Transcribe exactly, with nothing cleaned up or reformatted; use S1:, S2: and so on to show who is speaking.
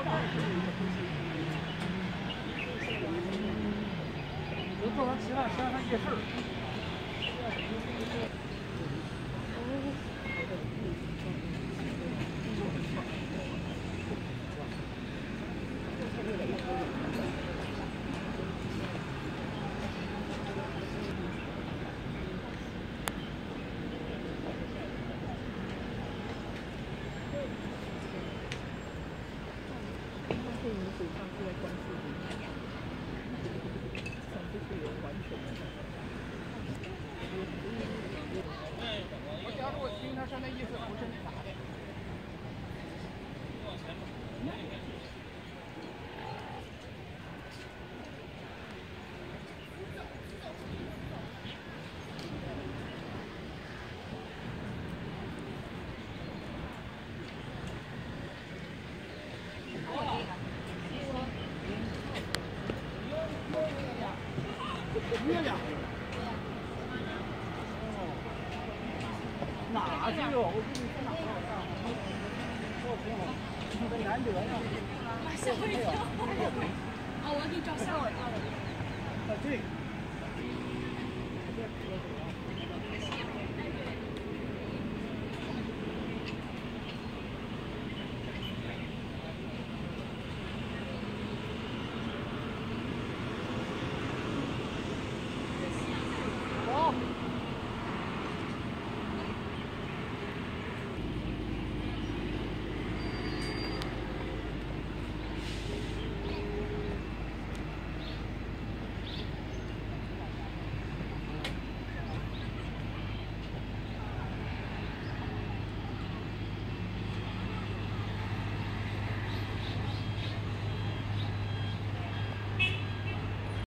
S1: 有做完吃饭，吃完饭夜市。
S2: 对你手上是在关注你，上次是有完全的。
S1: 我假如我听他说那意思不是那啥的。月亮。哪去哟？我给你在哪儿上？我挺好，这难得呀。
S3: 吓我一跳！啊，我给你照相。
S1: 啊，对。